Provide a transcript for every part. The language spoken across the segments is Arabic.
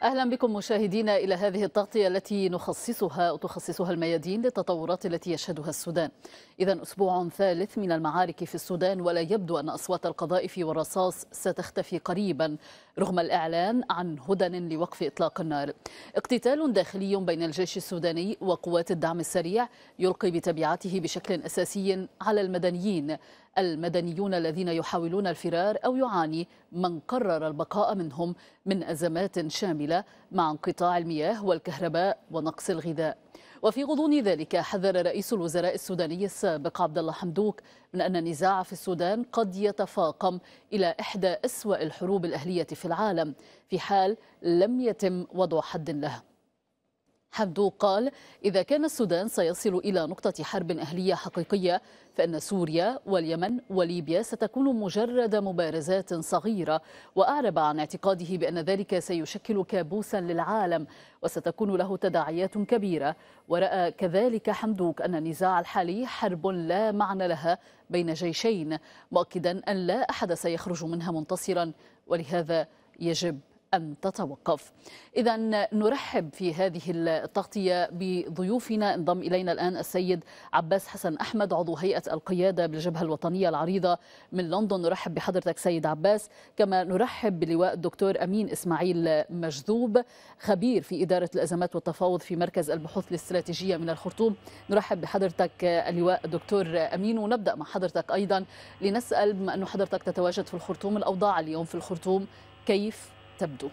أهلا بكم مشاهدينا إلى هذه التغطية التي تخصصها الميادين للتطورات التي يشهدها السودان. إذا أسبوع ثالث من المعارك في السودان، ولا يبدو أن أصوات القذائف والرصاص ستختفي قريبا رغم الإعلان عن هدن لوقف إطلاق النار. اقتتال داخلي بين الجيش السوداني وقوات الدعم السريع يلقي بتبعاته بشكل أساسي على المدنيون الذين يحاولون الفرار أو يعاني من قرر البقاء منهم من أزمات شاملة مع انقطاع المياه والكهرباء ونقص الغذاء. وفي غضون ذلك حذر رئيس الوزراء السوداني السابق عبد الله حمدوك من أن النزاع في السودان قد يتفاقم إلى إحدى أسوأ الحروب الأهلية في العالم في حال لم يتم وضع حد له. حمدوك قال: إذا كان السودان سيصل إلى نقطة حرب أهلية حقيقية فإن سوريا واليمن وليبيا ستكون مجرد مبارزات صغيرة، وأعرب عن اعتقاده بأن ذلك سيشكل كابوسا للعالم وستكون له تداعيات كبيرة. ورأى كذلك حمدوك أن النزاع الحالي حرب لا معنى لها بين جيشين، مؤكدا أن لا أحد سيخرج منها منتصرا ولهذا يجب أن تتوقف. إذا نرحب في هذه التغطية بضيوفنا. انضم إلينا الآن السيد عباس حسن أحمد، عضو هيئة القيادة بالجبهة الوطنية العريضة من لندن. نرحب بحضرتك سيد عباس. كما نرحب بلواء الدكتور أمين إسماعيل مجذوب، خبير في إدارة الأزمات والتفاوض في مركز البحوث الاستراتيجية من الخرطوم. نرحب بحضرتك اللواء الدكتور أمين، ونبدأ مع حضرتك أيضا لنسأل، بما أن حضرتك تتواجد في الخرطوم، الأوضاع اليوم في الخرطوم كيف تبدو؟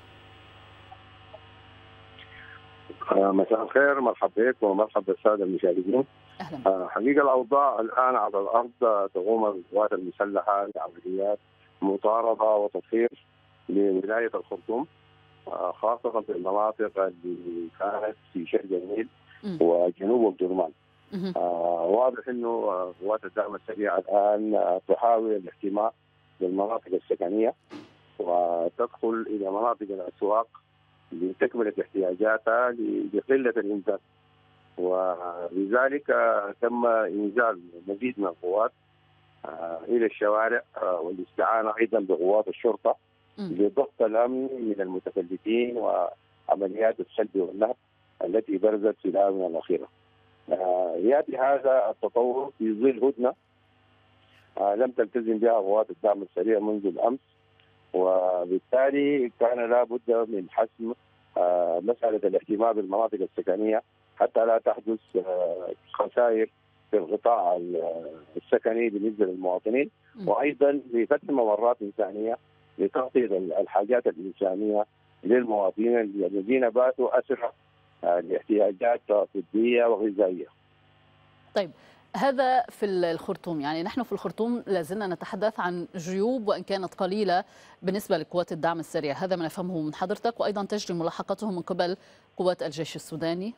مساء الخير، مرحبا بك ومرحبا بالساده المشاهدين. أهلا. حقيقه الاوضاع الان على الارض تقوم القوات المسلحه بعمليات مطارده وتطهير لولايه الخرطوم، خاصه في المناطق اللي كانت في شرق النيل وجنوب الدرمان. واضح انه قوات الدعم السريع الان تحاول الاحتماء بالمناطق السكنيه وتدخل الى مناطق الاسواق لتكمله احتياجاتها لقله الانتاج، ولذلك تم انزال مزيد من القوات الى الشوارع والاستعانه ايضا بقوات الشرطه لضبط الامن من المتفلتين وعمليات السلب والنهب التي برزت في الاونه الاخيره. ياتي هذا التطور في ظل هدنه لم تلتزم بها قوات الدعم السريع منذ الامس، وبالتالي كان لا بد من حسم مسألة الاهتمام بالمناطق السكنية حتى لا تحدث خسائر في القطاع السكني بالنسبة للمواطنين، وأيضا لفتح ممرات إنسانية لتغطية الحاجات الإنسانية للمواطنين الذين باتوا أسرى لاحتياجات طبية وغذائية. طيب، هذا في الخرطوم، يعني نحن في الخرطوم لازلنا نتحدث عن جيوب وإن كانت قليلة بالنسبة لقوات الدعم السريع، هذا ما نفهمه من حضرتك، وأيضا تجري ملاحقتهم من قبل قوات الجيش السوداني.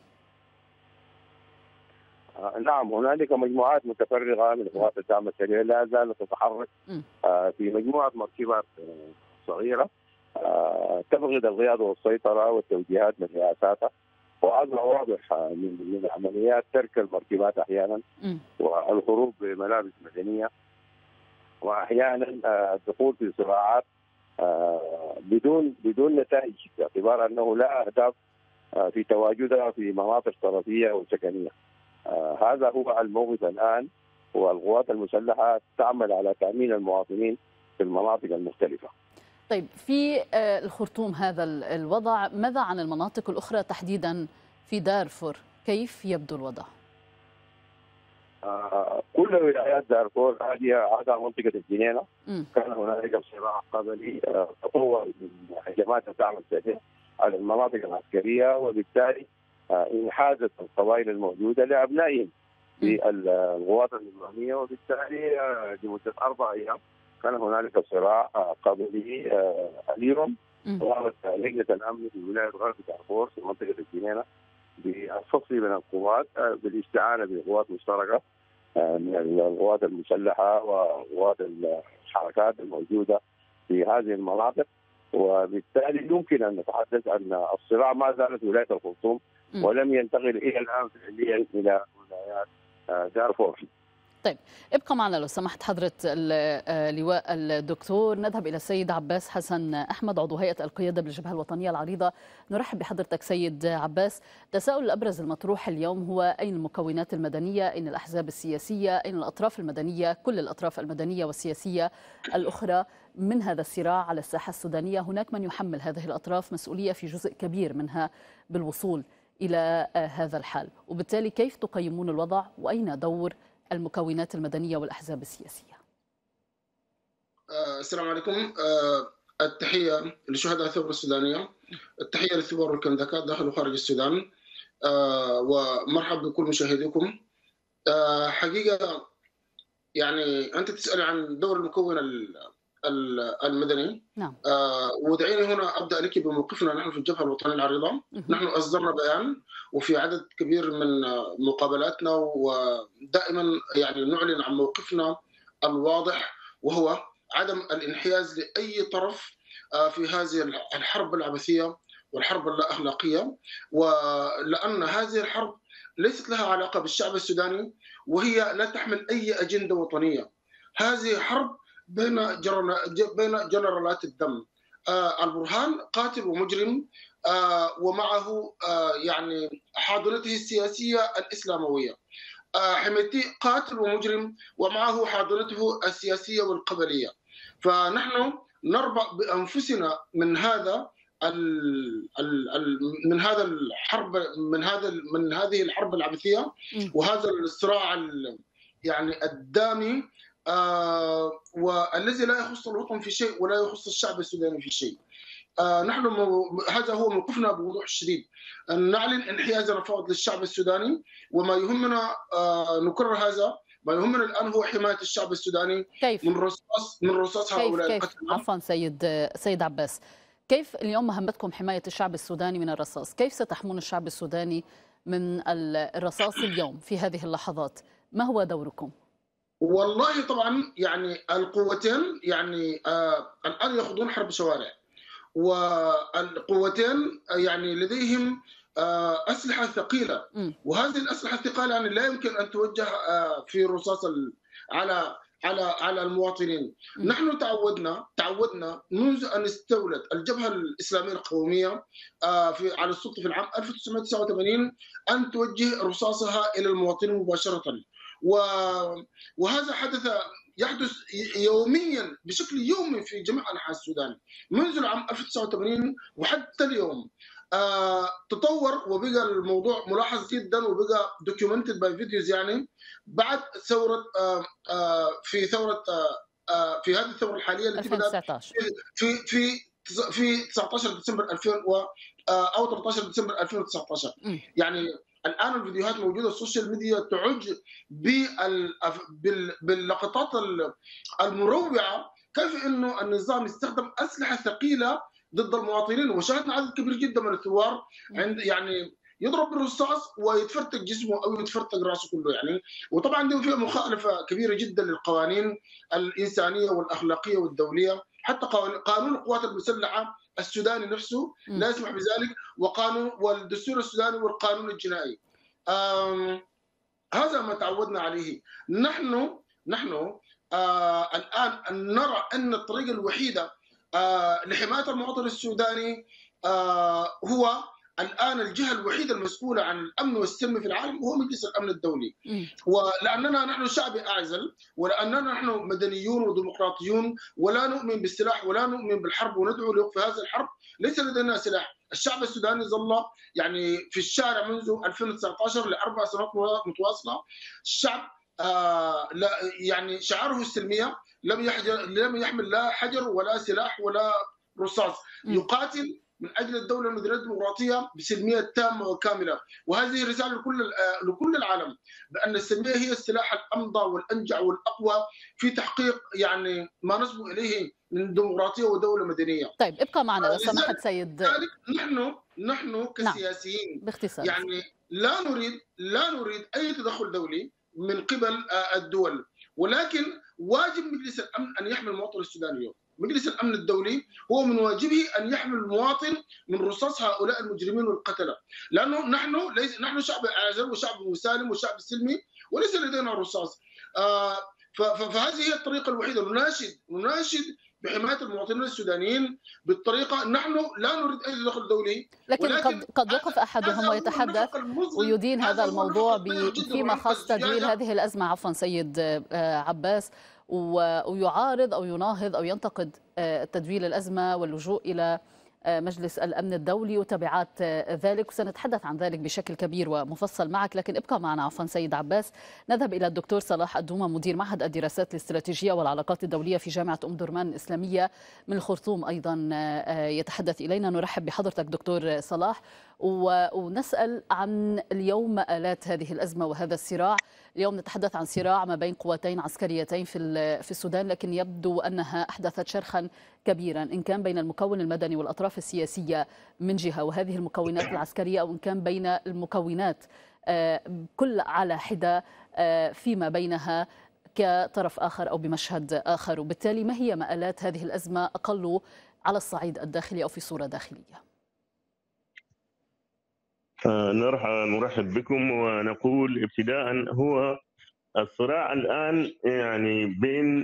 نعم، هنالك مجموعات متفرغة من قوات الدعم السريع لا زالت تتحرك في مجموعة مركبات صغيرة تفقد القيادة والسيطرة والتوجيهات من رئاساتها، وهذا واضح من عمليات ترك المركبات احيانا والخروج بملابس مدنيه، واحيانا الدخول في صراعات بدون نتائج، باعتبار انه لا اهداف في تواجدها في مناطق طرفيه وسكنيه. هذا هو الموقف الان، والقوات المسلحه تعمل على تامين المواطنين في المناطق المختلفه. طيب، في الخرطوم هذا الوضع، ماذا عن المناطق الأخرى تحديدا في دارفور؟ كيف يبدو الوضع؟ كل ولايات دارفور هذا منطقة الجنينة كان هنالك صراع قبلي تطور من هجمات الدعم السريع على المناطق العسكرية، وبالتالي انحازت القبائل الموجودة لأبنائهم في القوات النظامية، وبالتالي لمدة 4 أيام كان هنالك صراع قبلي. اليوم قامت لجنة الأمن في ولاية غرب دارفور في منطقة الجنينة بالفصل بين القوات بالاستعانة بقوات مشتركة من القوات المسلحة وقوات الحركات الموجودة في هذه المناطق، وبالتالي يمكن أن نتحدث أن الصراع ما زالت ولاية الخرطوم ولم ينتقل إلى الآن فعليا إلى ولايات دارفور. طيب ابقى معنا لو سمحت حضرة اللواء الدكتور. نذهب إلى السيد عباس حسن أحمد عضو هيئة القيادة بالجبهة الوطنية العريضة. نرحب بحضرتك سيد عباس. التساؤل الأبرز المطروح اليوم هو أين المكونات المدنية، أين الأحزاب السياسية، أين الأطراف المدنية، كل الأطراف المدنية والسياسية الأخرى من هذا الصراع على الساحة السودانية؟ هناك من يحمل هذه الأطراف مسؤولية في جزء كبير منها بالوصول إلى هذا الحال، وبالتالي كيف تقيمون الوضع وأين دور المكونات المدنية والأحزاب السياسية؟ السلام عليكم. التحية لشهداء الثورة السودانية، التحية للثوار والكندكات داخل وخارج السودان، ومرحبا بكل مشاهديكم. حقيقة يعني أنت تسأل عن دور المكون المدني. نعم. ودعيني هنا أبدأ لك بموقفنا نحن في الجبهة الوطنية العريضة. نحن أصدرنا بيان وفي عدد كبير من مقابلاتنا، ودائما يعني نعلن عن موقفنا الواضح، وهو عدم الانحياز لأي طرف في هذه الحرب العبثية والحرب اللا أخلاقية، ولأن هذه الحرب ليست لها علاقة بالشعب السوداني، وهي لا تحمل أي أجندة وطنية. هذه حرب بين جنرالات الدم. البرهان قاتل ومجرم، ومعه يعني حاضنته السياسية الإسلاموية. حميتي قاتل ومجرم ومعه حاضنته السياسية والقبلية. فنحن نربع بأنفسنا من هذا من هذه الحرب العبثية وهذا الصراع يعني الدامي، والذي لا يخص الوطن في شيء ولا يخص الشعب السوداني في شيء. نحن هذا هو موقفنا بوضوح شديد. نعلن انحيازنا فقط للشعب السوداني، وما يهمنا نكرر هذا، ما يهمنا الآن هو حماية الشعب السوداني كيف؟ من رصاص هؤلاء القتلة. عفوا سيد عباس، كيف اليوم مهمتكم حماية الشعب السوداني من الرصاص؟ كيف ستحمون الشعب السوداني من الرصاص اليوم في هذه اللحظات؟ ما هو دوركم؟ والله طبعا يعني القوتين يعني الآن يخوضون حرب شوارع، والقوتين يعني لديهم أسلحة ثقيلة، وهذه الأسلحة الثقيلة يعني لا يمكن أن توجه في رصاص على المواطنين. نحن تعودنا منذ أن استولت الجبهة الإسلامية القومية على السلطة في العام 1989 أن توجه رصاصها إلى المواطنين مباشرة، وهذا يحدث يوميا بشكل يومي في جميع أنحاء السودان منذ العام 1989 وحتى اليوم. تطور وبقى الموضوع ملاحظ جدا، وبقى دوكيومنتد باي فيديوز يعني بعد ثورة في هذه الثورة الحالية التي بدأت في 19 ديسمبر 2000 أو 13 ديسمبر 2019. يعني الآن الفيديوهات موجودة، السوشيال ميديا تعج باللقطات المروعة كيف إنه النظام يستخدم أسلحة ثقيلة ضد المواطنين، وشاهدنا عدد كبير جدا من الثوار يعني يضرب بالرصاص ويتفرتك جسمه او يتفرتك راسه كله يعني. وطبعا دي فيها مخالفه كبيره جدا للقوانين الانسانيه والاخلاقيه والدوليه، حتى قانون القوات المسلحه السوداني نفسه لا يسمح بذلك، والدستور السوداني والقانون الجنائي. هذا ما تعودنا عليه. نحن الان نرى ان الطريقه الوحيده لحماية المواطن السوداني هو الآن الجهة الوحيدة المسؤولة عن الأمن والسلم في العالم هو مجلس الأمن الدولي. ولأننا نحن شعب أعزل، ولأننا نحن مدنيون وديمقراطيون ولا نؤمن بالسلاح ولا نؤمن بالحرب وندعو لوقف هذه الحرب، ليس لدينا سلاح. الشعب السوداني ظل يعني في الشارع منذ 2019 ل4 سنوات متواصلة. الشعب يعني شعاره السلمية، لم يحمل لا حجر ولا سلاح ولا رصاص، يقاتل من اجل الدوله المدنيه الديمقراطيه بسلميه تامه وكامله. وهذه رساله لكل العالم بان السلميه هي السلاح الامضى والانجع والاقوى في تحقيق يعني ما نصبو اليه من ديمقراطيه ودوله مدنيه. طيب ابقى معنا لو سمحت سيد. نحن كسياسيين باختصار يعني لا نريد اي تدخل دولي من قبل الدول، ولكن واجب مجلس الامن ان يحمي المواطن السوداني اليوم. مجلس الامن الدولي هو من واجبه ان يحمي المواطن من رصاص هؤلاء المجرمين والقتله، لانه نحن شعب اعزل وشعب مسالم وشعب سلمي، وليس لدينا رصاص. فهذه هي الطريقة الوحيدة. نناشد بحماية المواطنين السودانيين بالطريقة. نحن لا نريد أي تدخل دولي، لكن ولكن قد وقف أحدهم هذا هو ويتحدث النفق المظلم، ويدين هذا هذا هو الموضوع النفق الضيق جدا فيما ورقة خص تدوير الزجاجة. هذه الأزمة، عفوا سيد عباس، ويعارض أو يناهض أو ينتقد تدوير الأزمة واللجوء إلى مجلس الأمن الدولي وتبعات ذلك، وسنتحدث عن ذلك بشكل كبير ومفصل معك. لكن ابقى معنا عفوا سيد عباس. نذهب إلى الدكتور صلاح الدومة، مدير معهد الدراسات الاستراتيجية والعلاقات الدولية في جامعة أم درمان الإسلامية من الخرطوم، أيضا يتحدث إلينا. نرحب بحضرتك دكتور صلاح، ونسأل عن اليوم مآلات هذه الأزمة وهذا الصراع. اليوم نتحدث عن صراع ما بين قوتين عسكريتين في السودان، لكن يبدو أنها أحدثت شرخا كبيرا، إن كان بين المكون المدني والأطراف السياسية من جهة وهذه المكونات العسكرية، أو إن كان بين المكونات كل على حدة فيما بينها كطرف آخر أو بمشهد آخر. وبالتالي ما هي مآلات هذه الأزمة أقل على الصعيد الداخلي أو في صورة داخلية؟ نرحب بكم ونقول ابتداء هو الصراع الآن يعني بين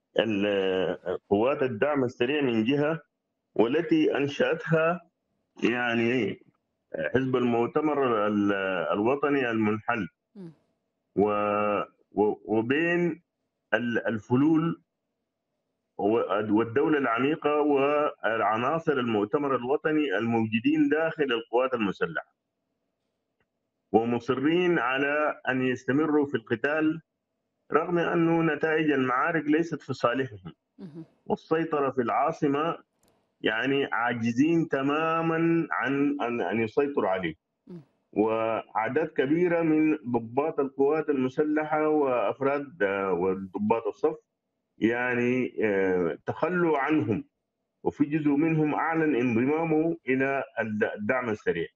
قوات الدعم السريع من جهة، والتي أنشأتها يعني حزب المؤتمر الوطني المنحل، وبين الفلول والدولة العميقة والعناصر المؤتمر الوطني الموجودين داخل القوات المسلحة، ومصرين على أن يستمروا في القتال رغم أن نتائج المعارك ليست في صالحهم، والسيطرة في العاصمة يعني عاجزين تماما عن أن يسيطروا عليه. وأعداد كبيرة من ضباط القوات المسلحة وأفراد وضباط الصف يعني تخلوا عنهم، وفي جزء منهم أعلن انضمامه إلى الدعم السريع،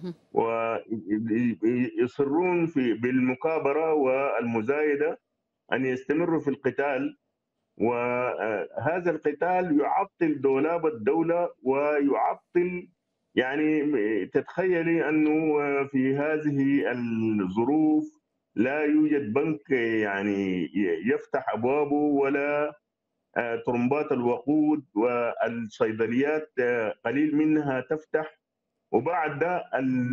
ويصرون بالمكابرة والمزايدة أن يستمروا في القتال. وهذا القتال يعطل دولاب الدولة ويعطل، يعني تتخيلي أنه في هذه الظروف لا يوجد بنك يعني يفتح أبوابه، ولا طرمبات الوقود والصيدليات قليل منها تفتح، وبعد ده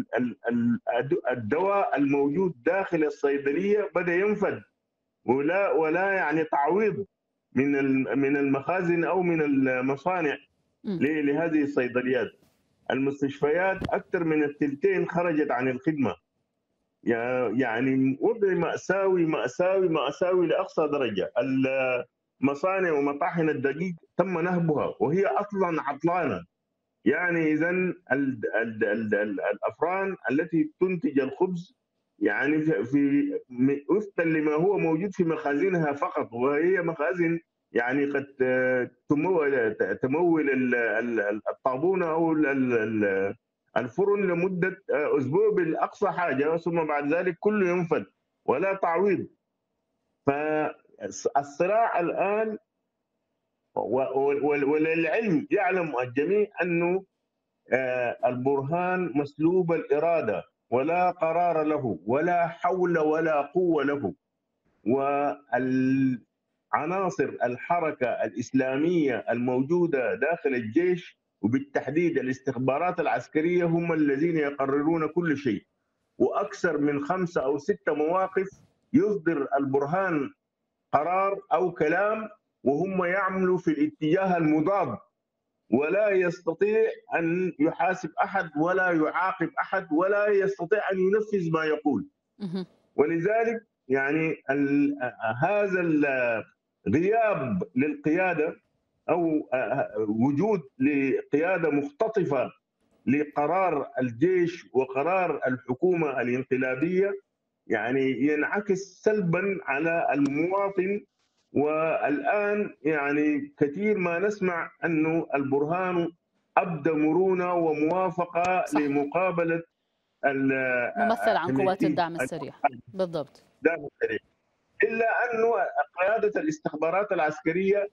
الدواء الموجود داخل الصيدلية بدأ ينفد، ولا يعني تعويض من المخازن أو من المصانع لهذه الصيدليات. المستشفيات أكثر من الثلثين خرجت عن الخدمة. يعني وضع مأساوي مأساوي مأساوي لأقصى درجة. المصانع ومطاحن الدقيق تم نهبها وهي أصلا عطلانة. يعني إذن الأفران التي تنتج الخبز يعني في وفقا لما هو موجود في مخازنها فقط، وهي مخازن يعني قد تمول الطابونة أو الفرن لمدة أسبوع بالأقصى حاجة، ثم بعد ذلك كله ينفد ولا تعويض. فالصراع الآن، وللعلم يعلم الجميع أنه البرهان مسلوب الإرادة، ولا قرار له ولا حول ولا قوة له. والعناصر الحركة الإسلامية الموجودة داخل الجيش وبالتحديد الاستخبارات العسكرية هم الذين يقررون كل شيء، وأكثر من 5 أو 6 مواقف يصدر البرهان قرار أو كلام وهم يعملوا في الاتجاه المضاد، ولا يستطيع أن يحاسب أحد ولا يعاقب أحد ولا يستطيع أن ينفذ ما يقول. ولذلك يعني هذا الغياب للقيادة أو وجود لقيادة مختطفة لقرار الجيش وقرار الحكومة الانقلابية يعني ينعكس سلبا على المواطن. والآن يعني كثير ما نسمع أنه البرهان أبدى مرونة وموافقة صح. لمقابلة ممثل عن قوات الدعم السريع بالضبط، الدعم السريع، إلا أنه قيادة الاستخبارات العسكرية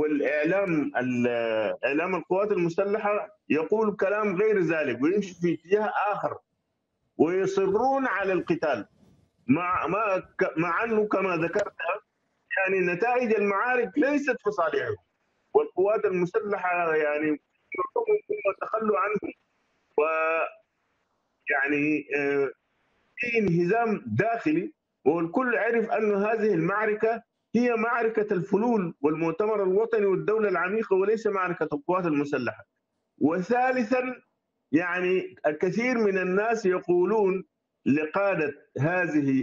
إعلام القوات المسلحة يقول كلام غير ذلك ويمشي في اتجاه آخر، ويصرون على القتال. مع انه كما ذكرت يعني نتائج المعارك ليست في صالحهم، والقوات المسلحه يعني هم تخلوا عنهم، ويعني في انهزام داخلي، والكل عرف أن هذه المعركة هي معركة الفلول والمؤتمر الوطني والدولة العميقة، وليس معركة القوات المسلحة. وثالثا يعني الكثير من الناس يقولون لقادة هذه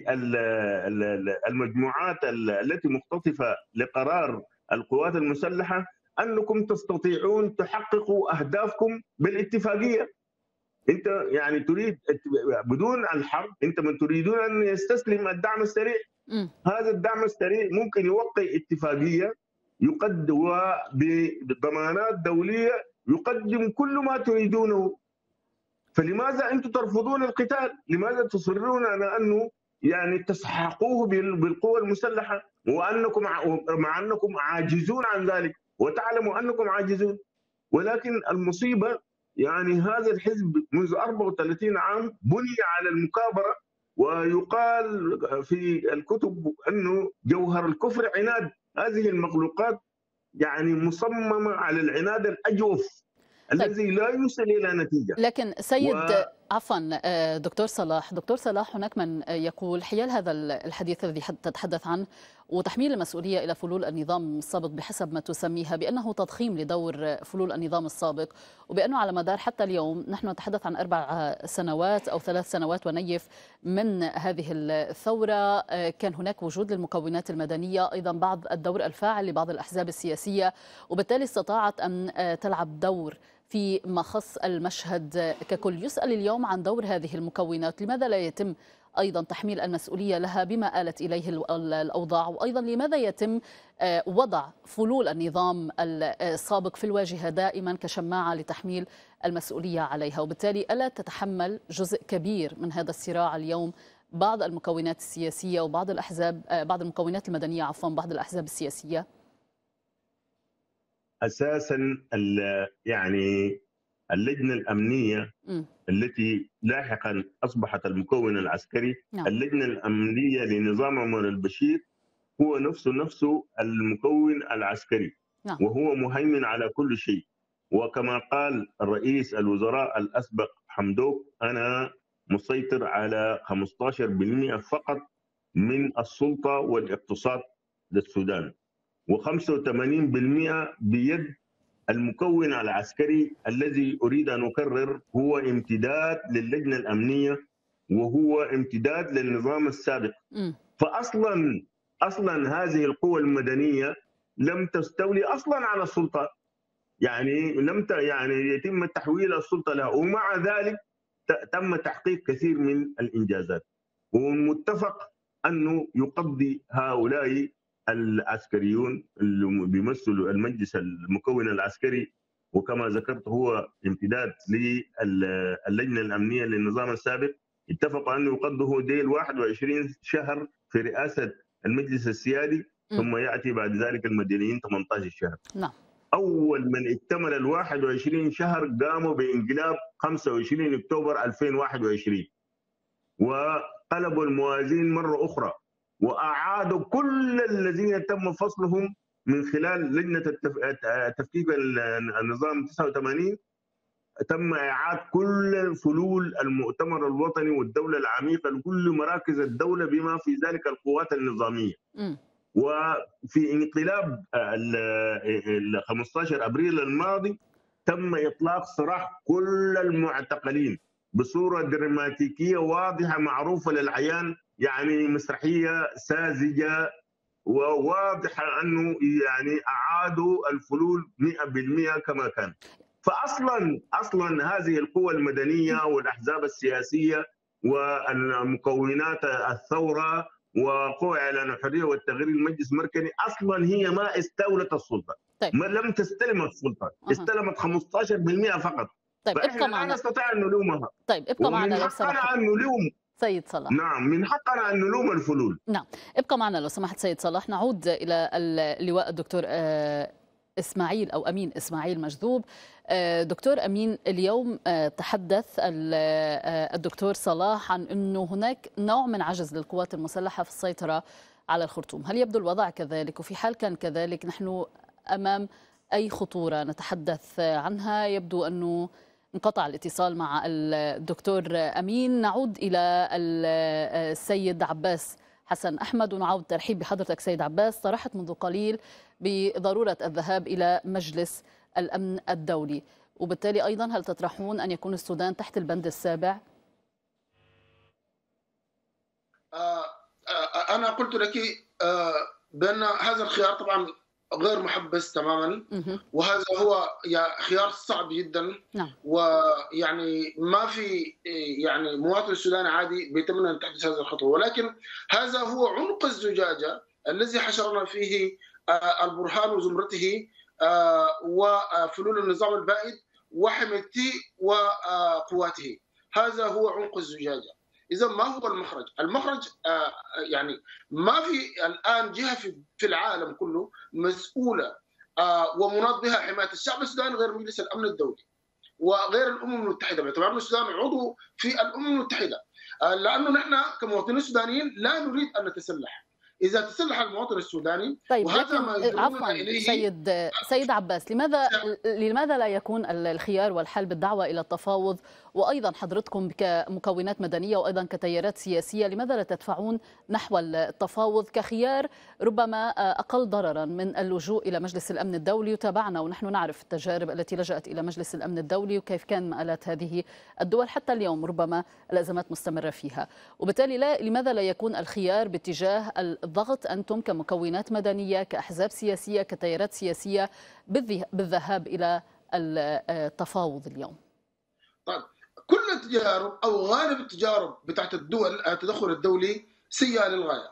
المجموعات التي مختطفة لقرار القوات المسلحة أنكم تستطيعون تحققوا أهدافكم بالاتفاقية. انت يعني تريد بدون الحرب، انت من تريدون ان يستسلم الدعم السريع. هذا الدعم السريع ممكن يوقع اتفاقيه يقدم بضمانات دوليه يقدم كل ما تريدونه. فلماذا انتم ترفضون القتال؟ لماذا تصرون على انه يعني تسحقوه بالقوى المسلحه وانكم مع انكم عاجزون عن ذلك وتعلموا انكم عاجزون؟ ولكن المصيبه يعني هذا الحزب منذ 34 عام بني على المكابرة، ويقال في الكتب أنه جوهر الكفر عناد. هذه المخلوقات يعني مصممة على العناد الأجوف الذي لا يوصل إلى نتيجة. لكن سيد عفوا دكتور صلاح، هناك من يقول حيال هذا الحديث الذي تتحدث عنه وتحميل المسؤولية إلى فلول النظام السابق بحسب ما تسميها بأنه تضخيم لدور فلول النظام السابق، وبأنه على مدار حتى اليوم نحن نتحدث عن 4 سنوات أو 3 سنوات ونيف من هذه الثورة، كان هناك وجود للمكونات المدنية، أيضا بعض الدور الفاعل لبعض الأحزاب السياسية، وبالتالي استطاعت أن تلعب دور في ما خص المشهد ككل. يسأل اليوم عن دور هذه المكونات، لماذا لا يتم أيضا تحميل المسؤولية لها بما آلت إليه الأوضاع، وأيضا لماذا يتم وضع فلول النظام السابق في الواجهة دائما كشماعة لتحميل المسؤولية عليها، وبالتالي ألا تتحمل جزء كبير من هذا الصراع اليوم بعض المكونات السياسية وبعض الأحزاب، بعض المكونات المدنية عفوا، بعض الأحزاب السياسية؟ أساسا يعني اللجنة الأمنية التي لاحقا أصبحت المكون العسكري، اللجنة الأمنية لنظام عمر البشير هو نفسه المكون العسكري، وهو مهيمن على كل شيء. وكما قال الرئيس الوزراء الأسبق حمدوك، أنا مسيطر على 15% فقط من السلطة والاقتصاد للسودان، و85% بيد المكون العسكري الذي أريد أن أكرر هو امتداد للجنة الأمنية وهو امتداد للنظام السابق. فأصلا هذه القوى المدنية لم تستولي أصلا على السلطة، يعني لم يعني يتم تحويل السلطة لها، ومع ذلك تم تحقيق كثير من الإنجازات. ومتفق أنه يقضي هؤلاء العسكريون اللي بيمثلوا المجلس المكون العسكري، وكما ذكرت هو امتداد للجنة الأمنية للنظام السابق، اتفقوا أنه يقضوا ديل 21 شهر في رئاسة المجلس السيادي، ثم يأتي بعد ذلك المدنيين 18 شهر. نعم. أول من اكتمل ال 21 شهر قاموا بانقلاب 25 أكتوبر 2021 وقلبوا الموازين مرة أخرى، وأعادوا كل الذين تم فصلهم من خلال لجنة تفكيك النظام 89. تم إعادة كل فلول المؤتمر الوطني والدولة العميقة لكل مراكز الدولة بما في ذلك القوات النظامية. وفي انقلاب 15 أبريل الماضي تم إطلاق سراح كل المعتقلين بصورة دراماتيكية واضحة معروفة للعيان، يعني مسرحية ساذجة وواضحة أنه يعني أعادوا الفلول 100% كما كان. فأصلا هذه القوى المدنية والأحزاب السياسية والمكونات الثورة وقوى إعلان الحرية والتغيير المجلس المركزي أصلا هي ما استولت السلطة. طيب. ما لم تستلم السلطة، استلمت 15% فقط. طيب ابقى معنا. لا نستطيع أن نلومها. طيب ابقى معنا لو سمحت. من حقنا أن نلوم سيد صلاح. نعم، من حقنا أن نلوم الفلول. نعم، ابقى معنا لو سمحت سيد صلاح. نعود إلى اللواء الدكتور إسماعيل أو أمين إسماعيل مجذوب. دكتور أمين، اليوم تحدث الدكتور صلاح عن أنه هناك نوع من عجز للقوات المسلحة في السيطرة على الخرطوم. هل يبدو الوضع كذلك؟ وفي حال كان كذلك نحن أمام أي خطورة نتحدث عنها؟ يبدو أنه انقطع الاتصال مع الدكتور أمين. نعود إلى السيد عباس حسن أحمد ونعود ترحيب بحضرتك سيد عباس. صرحت منذ قليل بضرورة الذهاب إلى مجلس الأمن الدولي، وبالتالي أيضا هل تطرحون أن يكون السودان تحت البند السابع؟ أنا قلت لك بأن هذا الخيار طبعا غير محبس تماما، وهذا هو خيار صعب جدا. نعم. ويعني ما في يعني مواطن سوداني عادي بيتمنى ان تحدث هذه الخطوه، ولكن هذا هو عنق الزجاجه الذي حشرنا فيه البرهان وزمرته وفلول النظام البائد وحميته وقواته. هذا هو عنق الزجاجه. إذا ما هو المخرج؟ المخرج يعني ما في الآن جهة في العالم كله مسؤولة ومناط بها حماية الشعب السوداني غير مجلس الأمن الدولي وغير الأمم المتحدة، باعتبار أن السودان عضو في الأمم المتحدة. لأنه نحن كمواطنين سودانيين لا نريد أن نتسلح. إذا تسلح المواطن السوداني، طيب، وهذا ما عفوا سيد عباس، لماذا لا يكون الخيار والحل بالدعوة إلى التفاوض؟ وأيضا حضرتكم كمكونات مدنية وأيضا كتيارات سياسية، لماذا لا تدفعون نحو التفاوض كخيار ربما أقل ضررا من اللجوء إلى مجلس الأمن الدولي؟ وتابعنا ونحن نعرف التجارب التي لجأت إلى مجلس الأمن الدولي وكيف كان مآلات هذه الدول حتى اليوم، ربما الأزمات مستمرة فيها. وبالتالي لماذا لا يكون الخيار باتجاه الضغط أنتم كمكونات مدنية كأحزاب سياسية كتيارات سياسية بالذهاب إلى التفاوض اليوم؟ طيب، كل التجارب أو غالب التجارب بتاعت الدول التدخل الدولي سيئة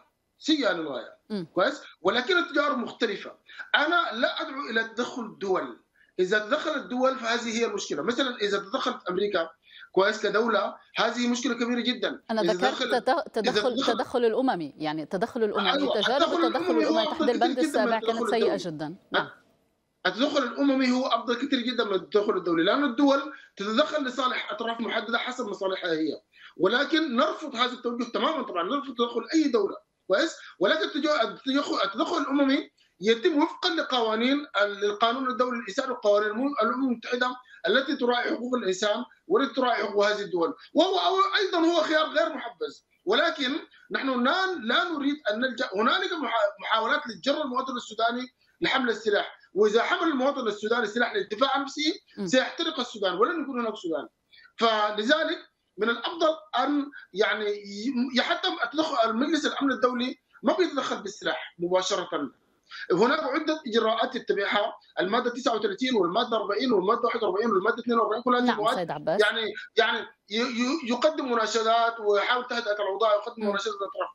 للغاية كويس، ولكن التجارب مختلفة. أنا لا أدعو إلى تدخل الدول. إذا تدخلت الدول فهذه هي المشكلة. مثلا إذا تدخلت أمريكا كويس كدولة، هذه مشكلة كبيرة جدا. أنا ذكرت التدخل الأممي، يعني التدخل الأممي، تجارب التدخل الأممي تحت البند السابع كانت سيئة جدا. نعم. التدخل الأممي هو أفضل كثير جدا من التدخل الدولي، لأن الدول تتدخل لصالح أطراف محددة حسب مصالحها هي، ولكن نرفض هذا التوجه تماما. طبعا نرفض تدخل أي دولة كويس، ولكن التدخل الأممي يتم وفقا لقوانين القانون الدولي الإنساني وقوانين الأمم المتحدة التي تراعي حقوق الإنسان والتي تراعي حقوق هذه الدول، وهو أيضا هو خيار غير محبذ. ولكن نحن لا نريد أن نلجأ. هنالك محاولات لجر المواطن السوداني لحمل السلاح، وإذا حمل المواطن السوداني سلاح للدفاع عن نفسه سيحترق السودان ولن يكون هناك سودان. فلذلك من الأفضل أن يعني حتى المجلس الأمن الدولي ما بيتدخل بالسلاح مباشرة. هناك عدة إجراءات يتبعها المادة 39 والمادة 40 والمادة 41 والمادة 42 كلها نعم يعني يقدم مناشدات ويحاول تهدئة الأوضاع ويقدم مناشدات الأطراف.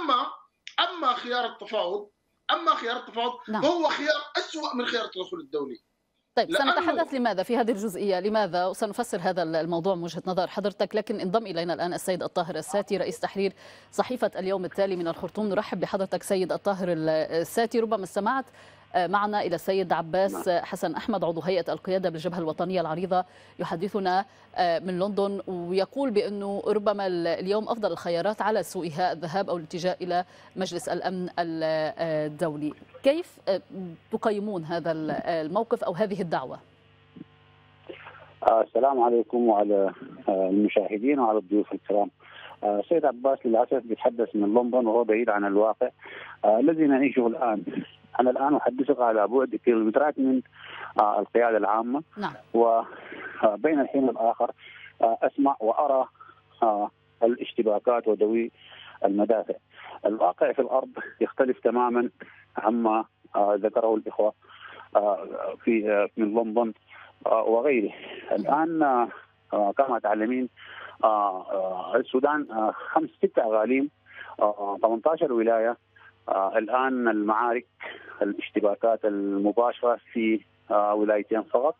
أما خيار التفاوض نعم. فهو خيار أسوأ من خيار التدخل الدولي. طيب، سنتحدث لماذا في هذه الجزئية، لماذا، وسنفسر هذا الموضوع من وجهة نظر حضرتك. لكن انضم إلينا الآن السيد الطاهر الساتي رئيس تحرير صحيفة اليوم التالي من الخرطوم. نرحب بحضرتك سيد الطاهر الساتي. ربما استمعت معنا إلى السيد عباس حسن أحمد عضو هيئة القيادة بالجبهة الوطنية العريضة يحدثنا من لندن، ويقول بأنه ربما اليوم أفضل الخيارات على سوءها الذهاب أو الاتجاه إلى مجلس الأمن الدولي. كيف تقيمون هذا الموقف أو هذه الدعوة؟ السلام عليكم وعلى المشاهدين وعلى الضيوف الكرام. سيد عباس للأسف بيتحدث من لندن وهو بعيد عن الواقع الذي نعيشه الآن. أنا الآن أحدثك على بعد كيلومترات من القيادة العامة. نعم. وبين الحين والآخر أسمع وأرى الاشتباكات ودوي المدافع. الواقع في الأرض يختلف تماما عما ذكره الإخوة في من لندن وغيره. الآن كما تعلمين السودان 5-6 أقاليم 18 ولاية. الآن المعارك الاشتباكات المباشرة في ولايتين فقط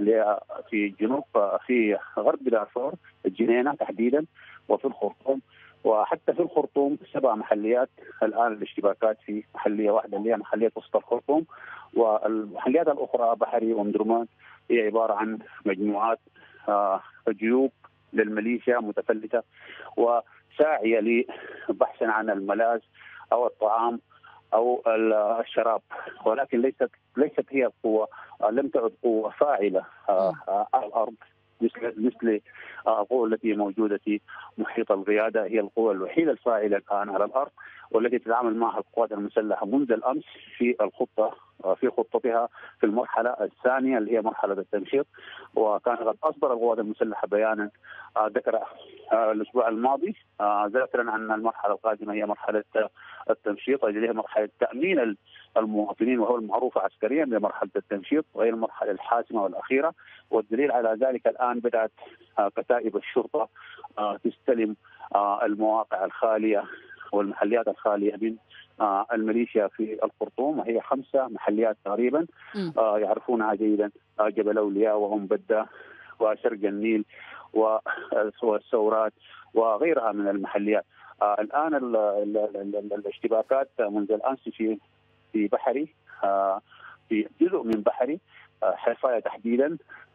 في جنوب في غرب دارفور الجنينة تحديدا وفي الخرطوم وحتى في الخرطوم 7 محليات الآن الاشتباكات في محلية واحدة اللي هي محلية وسط الخرطوم، والمحليات الأخرى بحري ومدرمان هي عبارة عن مجموعات جيوب للميليشيا متفلتة وساعية لبحثا عن الملاذ أو الطعام أو الشراب، ولكن ليست هي قوة، لم تعد قوة فاعلة على الأرض مثل القوة التي موجودة في محيط القيادة. هي القوة الوحيدة الفاعلة الآن على الأرض والتي تتعامل معها القوات المسلحة منذ الأمس في خطتها في المرحلة الثانية اللي هي مرحلة التنشيط. وكانت قد أصدر القوات المسلحة بيانا ذكر الأسبوع الماضي ذاكرا أن المرحلة القادمة هي مرحلة التنشيط، اللي هي مرحلة تأمين المواطنين وهو المعروف عسكريا بمرحلة التنشيط، وهي المرحلة الحاسمة والأخيرة. والدليل على ذلك الآن بدأت كتائب الشرطة تستلم المواقع الخالية والمحليات الخالية من الميليشيا في الخرطوم، وهي 5 محليات تقريبا يعرفونها جيدا: جبل أولياء وأم بدة وشرق النيل والسورات وغيرها من المحليات. الآن الاشتباكات منذ الأمس في بحري، في جزء من بحري حرفاية تحديدا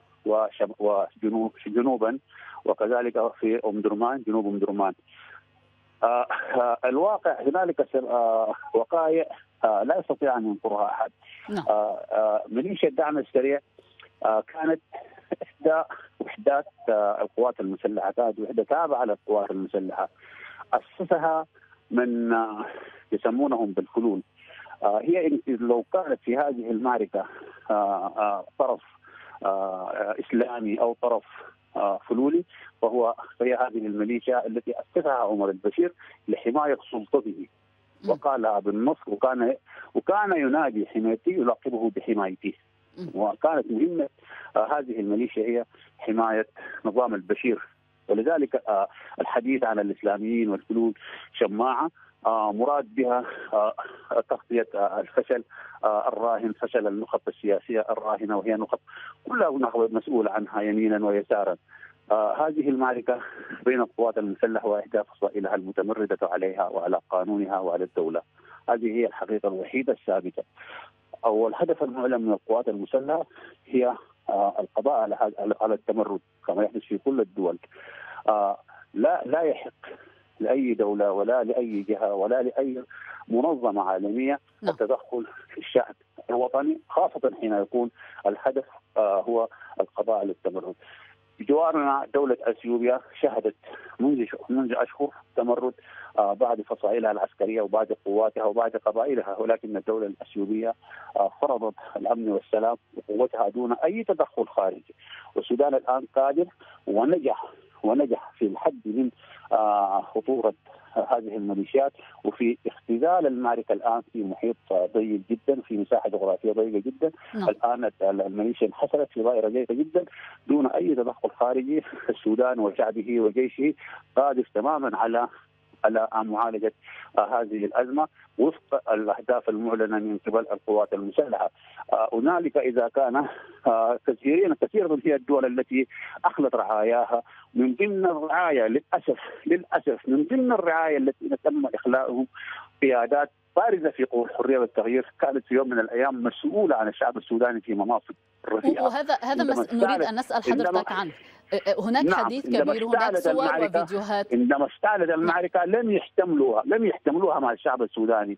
وجنوبا، وكذلك في أم درمان جنوب أم درمان. الواقع هنالك وقائع لا يستطيع أن ينكرها أحد. ميليشيا الدعم السريع كانت إحدى وحدات القوات المسلحة، كانت وحدة تابعة للقوات المسلحة، أسسها من يسمونهم بالفلول. هي لو كانت في هذه المعركة طرف إسلامي أو طرف فلولي فهي هذه الميليشيا التي أسسها عمر البشير لحماية سلطته وقالها بالنص، وكان ينادي حمايتي يلقبه بحمايتي. وكانت مهمة هذه الميليشيا هي حماية نظام البشير. ولذلك الحديث عن الإسلاميين والفلول شماعة مراد بها تغطية الفشل الراهن، فشل النخب السياسية الراهنة، وهي نخب كلها مسؤول عنها يمينا ويسارا. هذه المعركة بين القوات المسلحة وإحدى فصائلها المتمردة عليها وعلى قانونها وعلى الدولة. هذه هي الحقيقة الوحيدة الثابتة. والهدف المعلن من القوات المسلحة هي القضاء على التمرد كما يحدث في كل الدول. لا يحق لأي دولة ولا لأي جهة ولا لأي منظمة عالمية التدخل في الشأن الوطني، خاصة حين يكون الهدف هو القضاء على التمرد. بجوارنا دولة أثيوبيا شهدت منذ أشهر تمرد بعد فصائلها العسكرية وبعد قواتها وبعد قبائلها، ولكن الدولة الأثيوبية فرضت الأمن والسلام وقوتها دون أي تدخل خارجي. والسودان الآن قادر ونجح في الحد من خطورة هذه الميليشيات وفي اختزال المعركة الآن في محيط ضيق جدا، في مساحة جغرافية ضيقة جدا. الآن الميليشيا انحصرت في دائرة ضيقة جدا دون أي تدخل خارجي. السودان وشعبه وجيشه قادر تماما على معالجة هذه الأزمة وفق الأهداف المعلنة من قبل القوات المسلحة. هنالك إذا كان كثير هي الدول التي أخلت رعاياها، من ضمن الرعاية للأسف من ضمن الرعاية التي تم إخلاؤهم قيادات بارزة في قوى الحرية والتغيير كانت في يوم من الأيام مسؤولة عن الشعب السوداني في مناصب رفيعة. وهذا نريد أن نسأل حضرتك عنه. هناك حديث كبير، هناك صور وفيديوهات. عندما اشتعلت المعركة لم يحتملوها مع الشعب السوداني.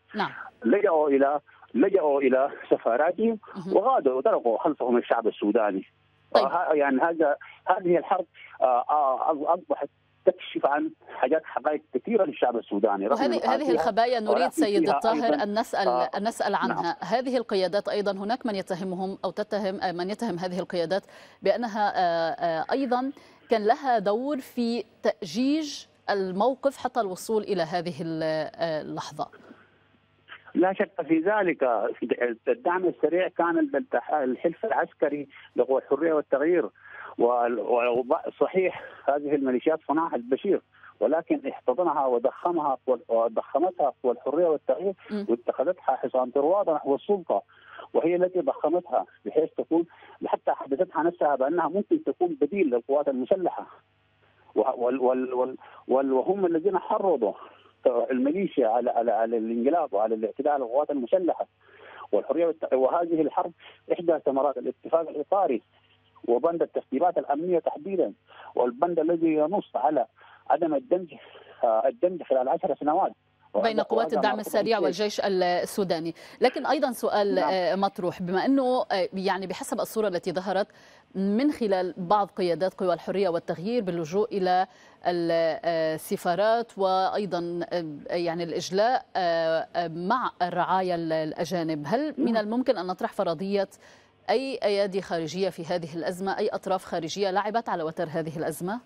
لجأوا إلى سفاراتهم وغادروا وتركوا خلفهم الشعب السوداني. طيب. يعني هذه الحرب أصبحت تكشف عن حقائق كثيرة للشعب السوداني. هذه الخبايا نريد سيد الطاهر أن نسأل عنها. هذه القيادات أيضا هناك من يتهمهم أو من يتهم هذه القيادات بأنها أيضا كان لها دور في تأجيج الموقف حتى الوصول إلى هذه اللحظة. لا شك في ذلك. الدعم السريع كان الحلف العسكري لقوى الحرية والتغيير، وصحيح هذه الميليشيات صنعها البشير، ولكن احتضنها وضخمتها قوى الحرية والتغيير واتخذتها حصان طروادة نحو السلطة، وهي التي ضخمتها بحيث تكون حتى حدثتها نفسها بأنها ممكن تكون بديل للقوات المسلحة. وهم الذين حرضوا الميليشيا على الانقلاب وعلى الاعتداء على القوات المسلحه والحريه وهذه الحرب احدى ثمرات الاتفاق الاطاري وبند الترتيبات الامنيه تحديدا، والبند الذي ينص على عدم الدمج خلال 10 سنوات بين قوات الدعم السريع والجيش السوداني. لكن أيضا سؤال مطروح، بما أنه يعني بحسب الصورة التي ظهرت من خلال بعض قيادات قوى الحرية والتغيير باللجوء إلى السفارات وأيضا يعني الإجلاء مع الرعايا الأجانب، هل من الممكن أن نطرح فرضية أي أيادي خارجية في هذه الأزمة، أي أطراف خارجية لعبت على وتر هذه الأزمة؟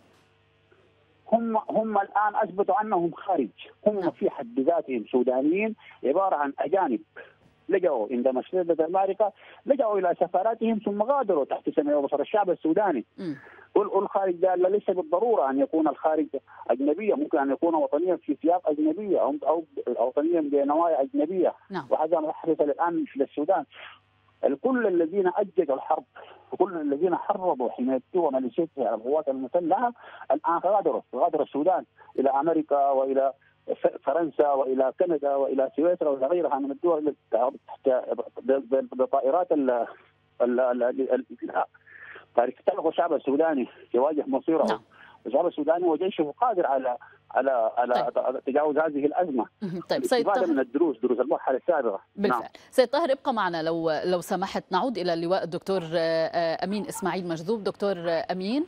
هم الآن أثبتوا أنهم خارج، هم في حد ذاتهم سودانيين عبارة عن أجانب لجأوا عندما اشتدت المعركة، لجأوا إلى سفاراتهم ثم غادروا تحت سمع وبصر الشعب السوداني. والخارج ده ليس بالضرورة أن يكون الخارج أجنبية، ممكن أن يكون وطنيا في سياق أجنبية أو وطنيا بنوايا أجنبية. وهذا ما حدث الآن في السودان. الكل الذين أججوا الحرب وكل الذين حرضوا حمايته وميليشيته على القوات المسلحة الآن غادروا السودان إلى أمريكا وإلى فرنسا وإلى كندا وإلى سويسرا وإلى غيرها من الدول بطائرات تلقوا الشعب السوداني يواجه مصيره. الشعب السوداني وجيشه قادر على تجاوز هذه الأزمة. طيب سيد طاهر، من دروس المرحلة السابقة. بالفعل. سيد طاهر ابقى معنا لو سمحت، نعود إلى اللواء الدكتور أمين إسماعيل مجذوب. دكتور أمين.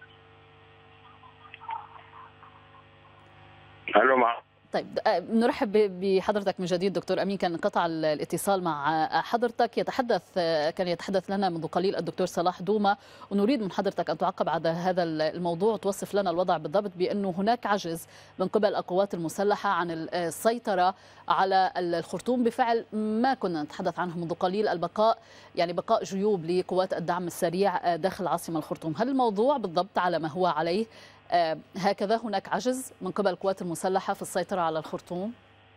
ألو معك. طيب نرحب بحضرتك من جديد دكتور أمين. كان انقطع الاتصال مع حضرتك. كان يتحدث لنا منذ قليل الدكتور صلاح دومة، ونريد من حضرتك أن تعقب على هذا الموضوع وتوصف لنا الوضع بالضبط، بأنه هناك عجز من قبل القوات المسلحة عن السيطرة على الخرطوم بفعل ما كنا نتحدث عنه منذ قليل، بقاء جيوب لقوات الدعم السريع داخل عاصمة الخرطوم. هل الموضوع بالضبط على ما هو عليه هكذا هناك عجز من قبل القوات المسلحة في السيطرة على الخرطوم؟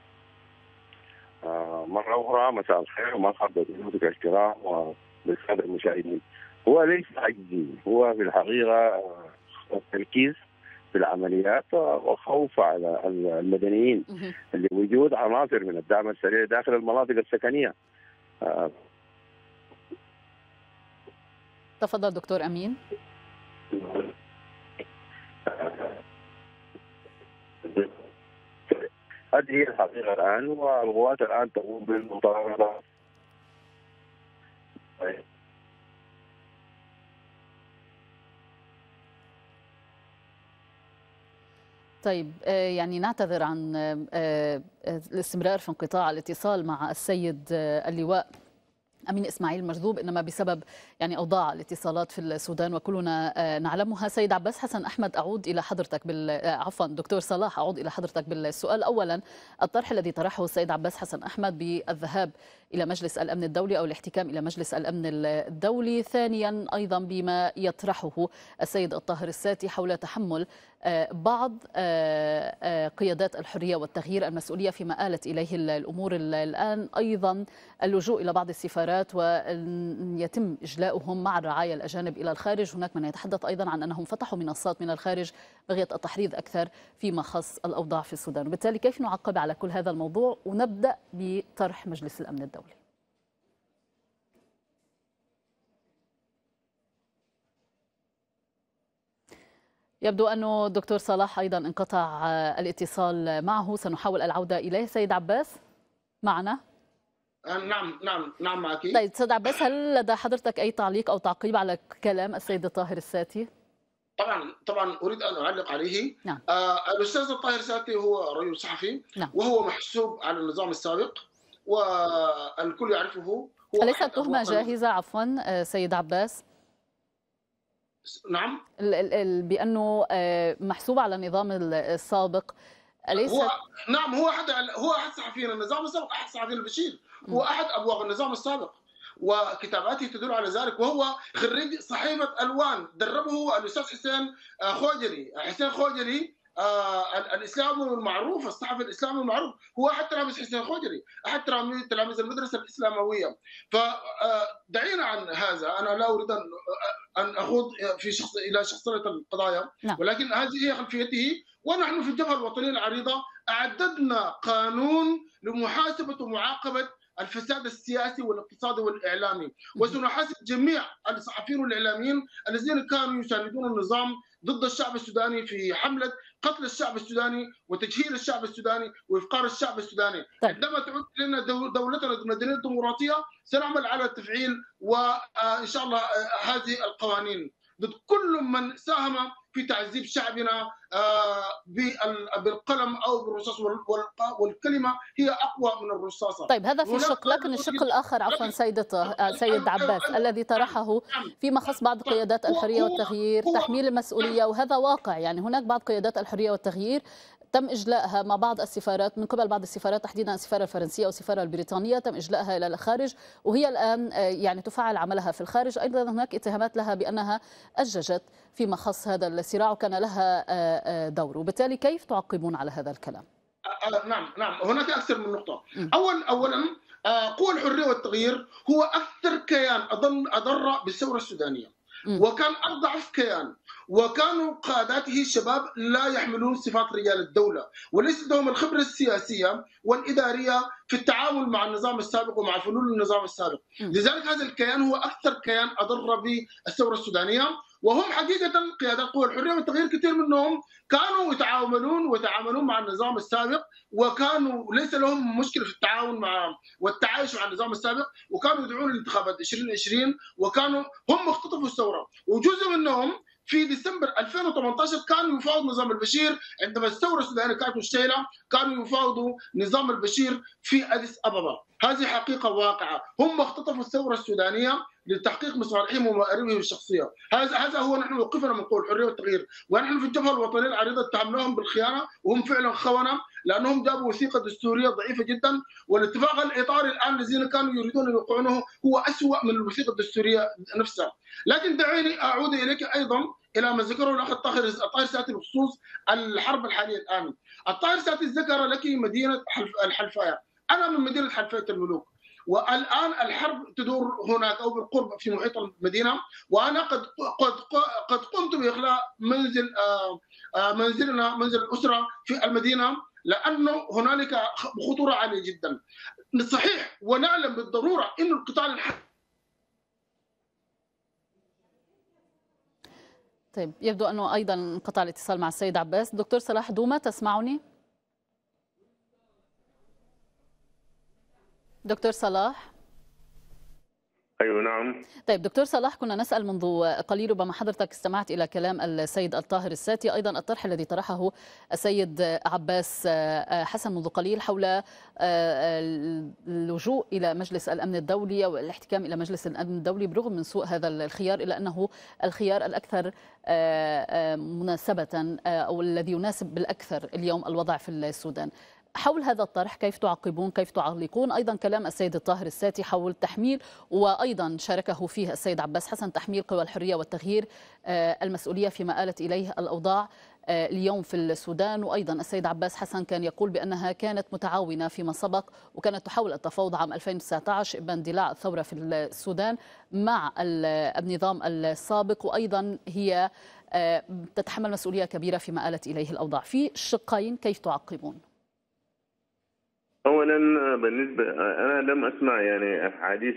مرة أخرى مساء الخير ومرحبا بضيوفك الكرام وبالسادة المشاهدين. هو ليس عجز، هو في الحقيقة التركيز في العمليات وخوف على المدنيين لوجود عناصر من الدعم السريع داخل المناطق السكنية. تفضل دكتور أمين. هذه هي الحقيقة الآن، والقوات الآن تقوم بالمطاردة. طيب يعني نعتذر عن الاستمرار في انقطاع الاتصال مع السيد اللواء أمين إسماعيل مجذوب، إنما بسبب أوضاع الاتصالات في السودان وكلنا نعلمها. سيد عباس حسن أحمد، أعود إلى حضرتك دكتور صلاح، أعود إلى حضرتك بالسؤال. أولا، الطرح الذي طرحه السيد عباس حسن أحمد بالذهاب إلى مجلس الأمن الدولي أو الاحتكام إلى مجلس الأمن الدولي. ثانيا، أيضا بما يطرحه السيد الطاهر الساتي حول تحمل بعض قيادات الحرية والتغيير المسؤولية فيما آلت إليه الأمور الآن، أيضا اللجوء إلى بعض السفارات ويتم إجلاؤهم مع الرعايا الأجانب إلى الخارج. هناك من يتحدث أيضا عن أنهم فتحوا منصات من الخارج بغية التحريض أكثر فيما خص الأوضاع في السودان. وبالتالي كيف نعقب على كل هذا الموضوع؟ ونبدأ بطرح مجلس الأمن الدولي. يبدو أنه الدكتور صلاح أيضا انقطع الاتصال معه، سنحاول العودة إليه. سيد عباس معنا؟ نعم معك. طيب سيد عباس، هل لدى حضرتك أي تعليق أو تعقيب على كلام السيد الطاهر الساتي؟ طبعا أريد أن أعلق عليه. نعم. الأستاذ الطاهر الساتي هو رجل صحفي. نعم. وهو محسوب على النظام السابق والكل يعرفه. أليست تهمة جاهزة عفوا سيد عباس؟ نعم، بأنه محسوب على النظام السابق. أليس هو أحد صحفيين النظام السابق، أحد صحفيين البشير، هو أحد أبواق النظام السابق وكتاباته تدل على ذلك. وهو خريج صحيفة ألوان، دربه الأستاذ حسين خوجري الإسلامي المعروف، الصحفي الإسلامي المعروف. هو أحد تلاميذ حسين خوجري، أحد تلاميذ المدرسة الإسلاموية. فدعينا عن هذا. أنا لا أريد أن ان اخوض في الى شخصنه القضايا، نعم. ولكن هذه هي خلفيته. ونحن في الجبهه الوطنيه العريضه اعددنا قانون لمحاسبه ومعاقبه الفساد السياسي والاقتصادي والاعلامي، وسنحاسب جميع الصحفيين والاعلاميين الذين كانوا يساندون النظام ضد الشعب السوداني في حمله قتل الشعب السوداني وتجهيل الشعب السوداني وافقار الشعب السوداني. طيب. عندما تعود لنا دولتنا المدنيه الديمقراطيه سنعمل على تفعيل وان شاء الله هذه القوانين ضد كل من ساهم في تعذيب شعبنا بالقلم او بالرصاص، والكلمه هي اقوى من الرصاصه. طيب هذا في شق، لكن الشق الاخر عفوا سيد عباس الذي طرحه فيما خص بعض قيادات الحريه والتغيير تحميل المسؤوليه، وهذا واقع. يعني هناك بعض قيادات الحريه والتغيير تم إجلائها مع بعض السفارات، من قبل بعض السفارات تحديدا السفارة الفرنسية والسفارة البريطانية تم إجلائها إلى الخارج، وهي الآن يعني تفعل عملها في الخارج. أيضا هناك اتهامات لها بأنها أججت فيما خص هذا الصراع وكان لها دور، وبالتالي كيف تعقبون على هذا الكلام؟ نعم هناك أكثر من نقطة. أولا قوى الحرية والتغيير هو أكثر كيان أضر بالثورة السودانية، وكان أضعف كيان، وكانوا قاداته شباب لا يحملون صفات رجال الدولة وليس لهم الخبرة السياسية والإدارية في التعامل مع النظام السابق ومع فلول النظام السابق. لذلك هذا الكيان هو أكثر كيان أضر بالثورة السودانية، وهم حقيقة قيادات قوى الحرية والتغيير كثير منهم كانوا يتعاملون مع النظام السابق، وكانوا ليس لهم مشكلة في التعاون مع والتعايش مع النظام السابق، وكانوا يدعون لانتخابات 2020، وكانوا هم اختطفوا الثورة. وجزء منهم في ديسمبر 2018 كانوا يفاوضوا نظام البشير، عندما الثوره السودانيه كانت مشتعله كانوا يفاوضوا نظام البشير في اديس ابابا. هذه حقيقه واقعه، هم اختطفوا الثوره السودانيه لتحقيق مصالحهم ومآربهم الشخصيه. هذا هو نحن موقفنا من قوى الحريه والتغيير، ونحن في الجبهه الوطنيه العريضه اتهمناهم بالخيانه، وهم فعلا خونه، لانهم جابوا وثيقه دستوريه ضعيفه جدا، والاتفاق الاطاري الان الذين كانوا يريدون ان يوقعونه هو اسوء من الوثيقه الدستوريه نفسها. لكن دعيني اعود اليك ايضا الى ما ذكره الاخ الطاهر ساتي بخصوص الحرب الحاليه الان. الطاهر ساتي ذكر لك مدينه الحلفايه، انا من مدينه حلفايه الملوك، والان الحرب تدور هناك او بالقرب في محيط المدينه، وانا قد قمت باخلاء منزل الاسره في المدينه، لانه هنالك خطوره عاليه جدا. صحيح ونعلم بالضروره ان القطاع طيب يبدو أنه أيضا انقطع الاتصال مع السيد عباس. دكتور صلاح دومة تسمعني؟ دكتور صلاح؟ ايوه نعم. طيب دكتور صلاح، كنا نسأل منذ قليل، ربما حضرتك استمعت إلى كلام السيد الطاهر الساتي، أيضا الطرح الذي طرحه السيد عباس حسن منذ قليل حول اللجوء إلى مجلس الأمن الدولي والاحتكام إلى مجلس الأمن الدولي، برغم من سوء هذا الخيار إلا أنه الخيار الأكثر مناسبة أو الذي يناسب بالأكثر اليوم الوضع في السودان. حول هذا الطرح كيف تعقبون، كيف تعلقون؟ أيضا كلام السيد الطاهر الساتي حول تحميل، وأيضا شاركه فيه السيد عباس حسن، تحميل قوى الحرية والتغيير المسؤولية فيما آلت إليه الأوضاع اليوم في السودان. وأيضا السيد عباس حسن كان يقول بأنها كانت متعاونة فيما سبق، وكانت تحاول التفاوض عام 2019 باندلاع الثورة في السودان مع النظام السابق، وأيضا هي تتحمل مسؤولية كبيرة فيما آلت إليه الأوضاع. في الشقين كيف تعقبون؟ اولا بالنسبه انا لم اسمع يعني حديث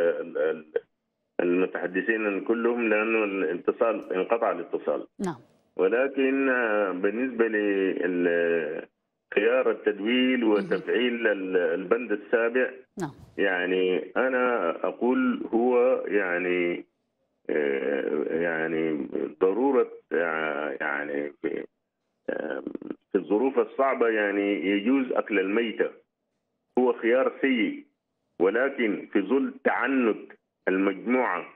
المتحدثين كلهم لانه الاتصال انقطع الاتصال. نعم. ولكن بالنسبه لخيار التدويل وتفعيل البند السابع، نعم، يعني انا اقول هو يعني ضروره، يعني في الظروف الصعبه يعني يجوز اكل الميته، هو خيار سيء، ولكن في ظل تعنت المجموعة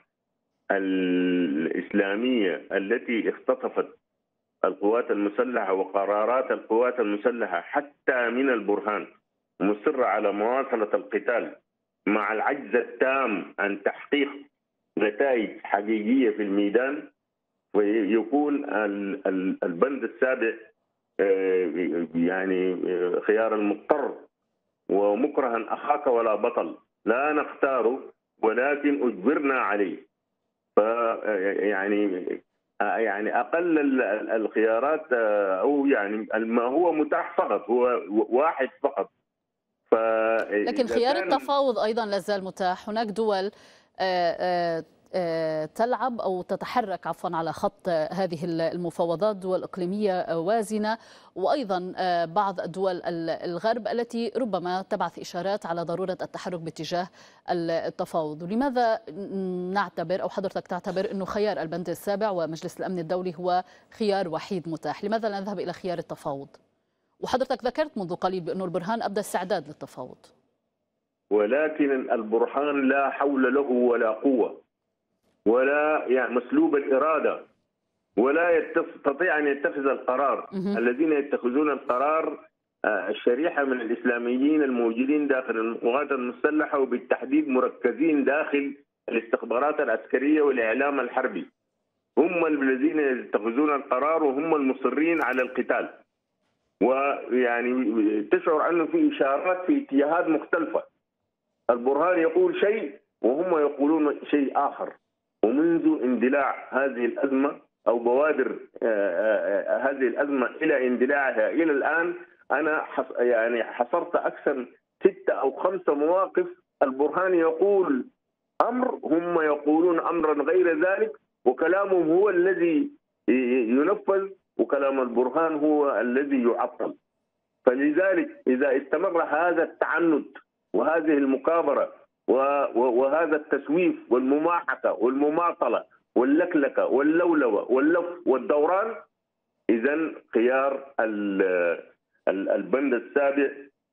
الإسلامية التي اختطفت القوات المسلحة وقرارات القوات المسلحة حتى من البرهان، مصرة على مواصلة القتال مع العجز التام عن تحقيق نتائج حقيقية في الميدان، ويكون البند السابع يعني خيار المضطر، ومكرها أخاك ولا بطل، لا نختاره ولكن أجبرنا عليه. يعني اقل الخيارات او يعني ما هو متاح فقط هو واحد فقط. لكن خيار التفاوض ايضا لا زال متاح. هناك دول تلعب أو تتحرك عفوا على خط هذه المفاوضات، دول إقليمية وازنة، وأيضا بعض دول الغرب التي ربما تبعث إشارات على ضرورة التحرك باتجاه التفاوض. لماذا نعتبر أو حضرتك تعتبر أنه خيار البند السابع ومجلس الأمن الدولي هو خيار وحيد متاح؟ لماذا لا نذهب إلى خيار التفاوض؟ وحضرتك ذكرت منذ قليل بأنه البرهان أبدى استعداد للتفاوض، ولكن البرهان لا حول له ولا قوة ولا يعني مسلوب الإرادة، ولا يستطيع أن يتخذ القرار. الذين يتخذون القرار الشريحة من الإسلاميين الموجودين داخل القوات المسلحة، وبالتحديد مركزين داخل الاستخبارات العسكرية والإعلام الحربي، هم الذين يتخذون القرار وهم المصرين على القتال. ويعني تشعر أنه في إشارات في اتجاهات مختلفة، البرهان يقول شيء وهم يقولون شيء آخر. ومنذ اندلاع هذه الأزمة أو بوادر هذه الأزمة إلى اندلاعها إلى الآن، أنا يعني حصرت أكثر 6 أو 5 مواقف البرهان يقول أمر، هم يقولون أمرا غير ذلك، وكلامهم هو الذي ينفذ وكلام البرهان هو الذي يعطل. فلذلك إذا استمر هذا التعنت وهذه المكابرة وهذا التسويف والمماحكة والمماطلة واللكلكة واللولوة واللف والدوران، إذن خيار البند السابع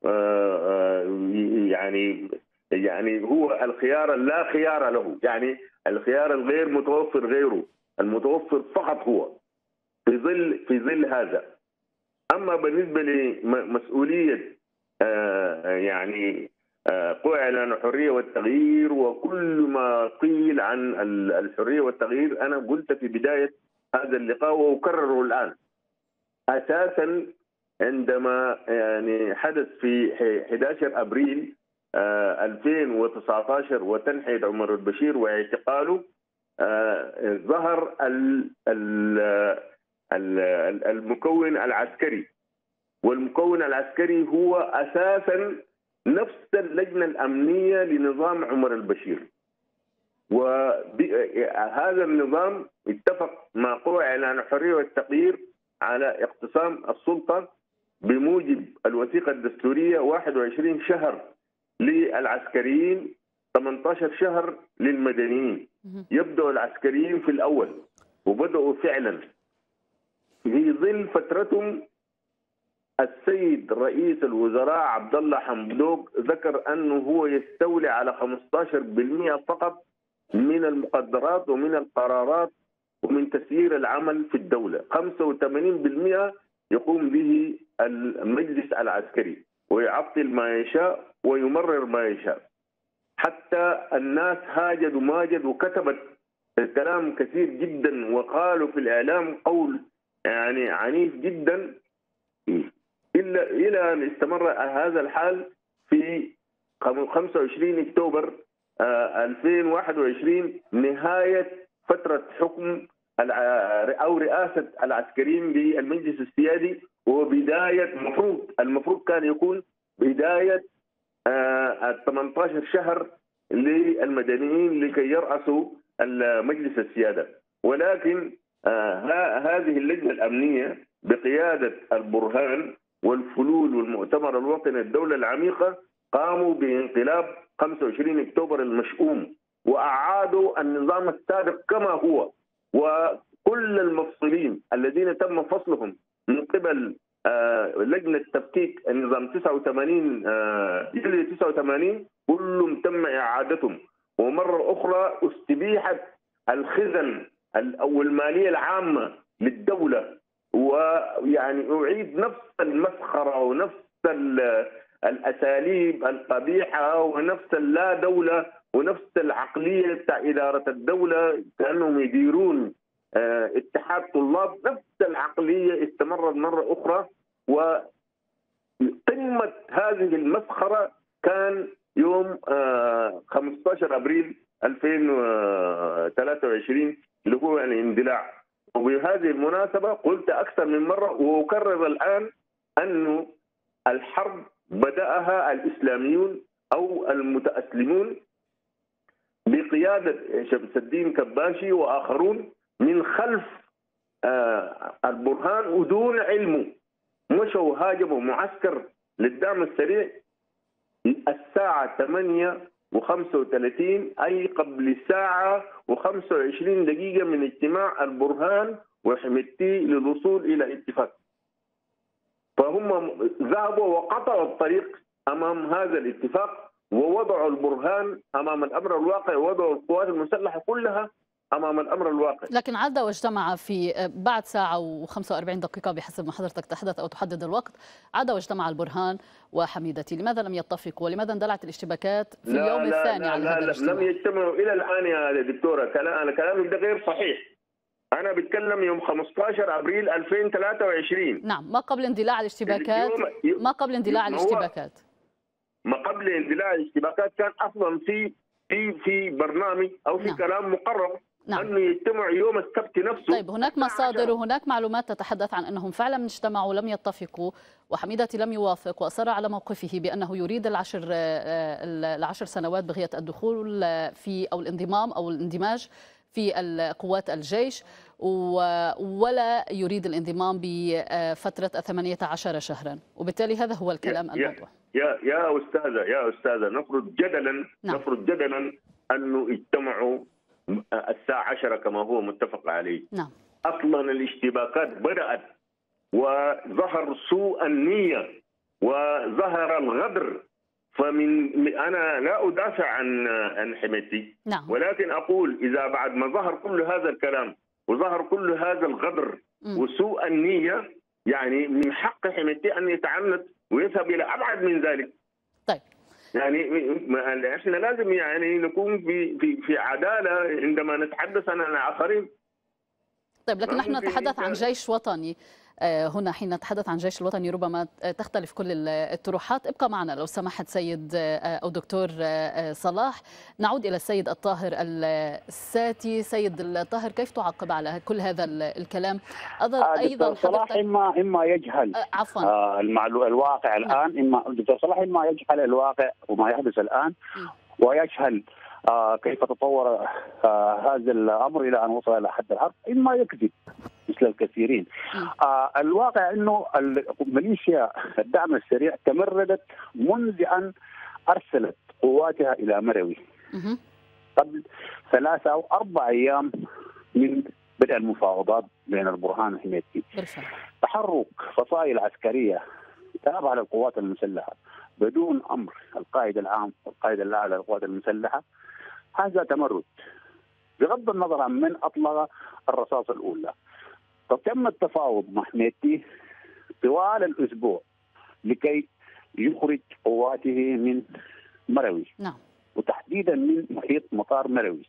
يعني هو الخيار لا خيار له، يعني الخيار الغير متوفر غيره، المتوفر فقط هو في ظل هذا. أما بالنسبة لمسؤولية يعني قوى إعلان الحرية والتغيير وكل ما قيل عن الحرية والتغيير، أنا قلت في بداية هذا اللقاء وأكرره الآن. أساسا عندما يعني حدث في 11 أبريل 2019 وتنحية عمر البشير واعتقاله، ظهر المكون العسكري، والمكون العسكري هو أساسا نفس اللجنة الأمنية لنظام عمر البشير. وهذا النظام اتفق مع قوى إعلان الحرية والتغيير على اقتسام السلطة بموجب الوثيقة الدستورية، 21 شهر للعسكريين، 18 شهر للمدنيين. يبدأ العسكريين في الأول، وبدأوا فعلا في ظل فترتهم. السيد رئيس الوزراء عبد الله حمدوك ذكر أنه هو يستولي على 15% فقط من المقدرات ومن القرارات ومن تسيير العمل في الدولة. 85% يقوم به المجلس العسكري، ويعطل ما يشاء ويمرر ما يشاء. حتى الناس هاجد وماجد وكتبت الكلام كثير جدا، وقالوا في الإعلام قول يعني عنيف جدا، إلى أن استمر هذا الحال في 25 أكتوبر 2021 نهاية فترة حكم أو رئاسة العسكريين بالمجلس السيادي، وبداية المفروض كان يكون بداية 18 شهر للمدنيين لكي يرأسوا المجلس السيادة. ولكن هذه اللجنة الأمنية بقيادة البرهان والفلول والمؤتمر الوطني الدولة العميقة قاموا بانقلاب 25 أكتوبر المشؤوم، وأعادوا النظام السابق كما هو. وكل المفصلين الذين تم فصلهم من قبل لجنة تفكيك النظام 89 يوليو 89 كلهم تم إعادتهم، ومرة أخرى استبيحت الخزن أو المالية العامة للدولة، ويعني أعيد نفس المسخرة ونفس الأساليب القبيحة ونفس اللا دولة ونفس العقلية بتاع إدارة الدولة، كأنهم يديرون اتحاد طلاب. نفس العقلية استمرت مرة أخرى. وقمة هذه المسخرة كان يوم 15 أبريل 2023 اللي هو الاندلاع. وبهذه المناسبة قلت أكثر من مرة وأكرر الآن أنه الحرب بدأها الإسلاميون أو المتأسلمون بقيادة شمس الدين كباشي وآخرون من خلف البرهان ودون علمه. مشوا هاجموا معسكر للدعم السريع الساعة 8:35 أي قبل ساعة و25 دقيقة من اجتماع البرهان وحميدتي للوصول إلى اتفاق. فهم ذهبوا وقطعوا الطريق أمام هذا الاتفاق ووضعوا البرهان أمام الأمر الواقع، ووضعوا القوات المسلحة كلها أمام الأمر الواقع. لكن عاد واجتمع في بعد ساعة و45 دقيقة بحسب ما حضرتك تحدث أو تحدد الوقت، عاد واجتمع البرهان وحميدتي. لماذا لم يتفقوا ولماذا اندلعت الاشتباكات في اليوم الثاني على هذا الاجتماع؟ لم يجتمعوا إلى الآن يا دكتورة. أنا كلامك ده غير صحيح. أنا بتكلم يوم 15 أبريل 2023. نعم، ما قبل اندلاع الاشتباكات. ما قبل اندلاع الاشتباكات. ما قبل اندلاع الاشتباكات كان أصلا في برنامج أو في كلام مقرر أنه يجتمع يوم السبت نفسه. طيب، هناك مصادر وهناك معلومات تتحدث عن أنهم فعلا اجتمعوا ولم يتفقوا، وحميدتي لم يوافق وأصر على موقفه بأنه يريد العشر سنوات بغية الدخول في أو الانضمام أو الاندماج في القوات الجيش، ولا يريد الانضمام بفترة 18 شهرا، وبالتالي هذا هو الكلام الموضوع. يا أستاذة نفرض جدلا أنه اجتمعوا الساعة 10 كما هو متفق عليه. نعم. أصلا الاشتباكات بدأت وظهر سوء النية وظهر الغدر. أنا لا أدافع عن حميدتي. نعم. ولكن أقول إذا بعد ما ظهر كل هذا الكلام وظهر كل هذا الغدر وسوء النية، يعني من حق حميدتي أن يتعنت ويذهب إلى أبعد من ذلك. طيب، يعني احنا لازم يعني نكون في عدالة عندما نتحدث عن الآخرين. طيب، لكن نحن نتحدث عن جيش وطني هنا. حين نتحدث عن جيش الوطني ربما تختلف كل الطروحات. ابقى معنا لو سمحت سيد أو دكتور صلاح. نعود إلى السيد الطاهر الساتي. سيد الطاهر، كيف تعقب على كل هذا الكلام؟ أيضا صلاح إما يجهل عفوا الواقع الآن. إما دكتور صلاح إما يجهل الواقع وما يحدث الآن ويجهل كيف تطور هذا الأمر إلى أن وصل إلى حد الحرب، إما يكذب مثل الكثيرين. الواقع أنه ميليشيا الدعم السريع تمردت منذ أن أرسلت قواتها إلى مروي قبل 3 أو 4 أيام من بدء المفاوضات بين البرهان وحميدتي. تحرك فصائل عسكرية تابعة للقوات المسلحة بدون أمر القائد العام والقائد الأعلى للقوات المسلحة، هذا تمرد بغض النظر عن من أطلق الرصاصة الأولى. فتم التفاوض مع حميدتي طوال الأسبوع لكي يخرج قواته من مروي. نعم. وتحديدا من محيط مطار مروي.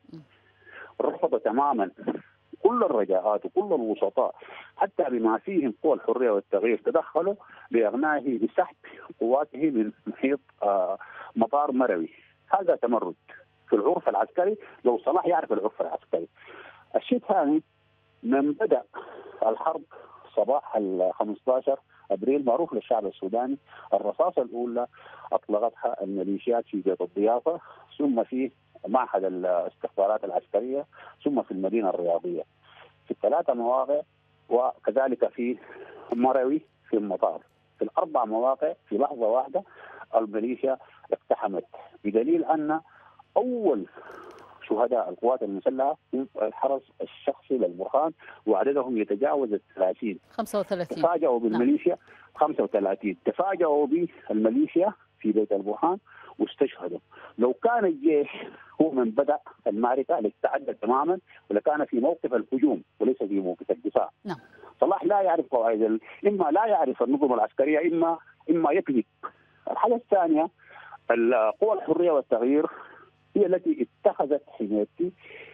رفض تماما كل الرجاءات وكل الوسطاء حتى بما فيهم قوى الحرية والتغيير تدخلوا لإغنائه بسحب قواته من محيط مطار مروي. هذا تمرد في العرف العسكري، لو صلاح يعرف العرف العسكري. الشيء الثاني، من بدأ الحرب صباح 15 أبريل معروف للشعب السوداني، الرصاصة الأولى أطلقتها الميليشيات في بيت الضيافة، ثم في معهد الاستخبارات العسكرية، ثم في المدينة الرياضية في 3 مواقع، وكذلك في مروي في المطار. في ال4 مواقع في لحظة واحدة الميليشيا اقتحمت، بدليل أن أول شهداء القوات المسلحة هم الحرس الشخصي للبرهان وعددهم يتجاوز 30. 35. تفاجأوا بالميليشيا 35. تفاجأوا بالميليشيا في بيت البرهان واستشهدوا. لو كان الجيش هو من بدأ المعركة لاستعد تماما ولكان في موقف الهجوم وليس في موقف الدفاع. نعم. صلاح لا يعرف قواعد، إما لا يعرف النظم العسكرية إما يكذب. الحاجة الثانية، القوى الحرية والتغيير هي التي اتخذت حميدتي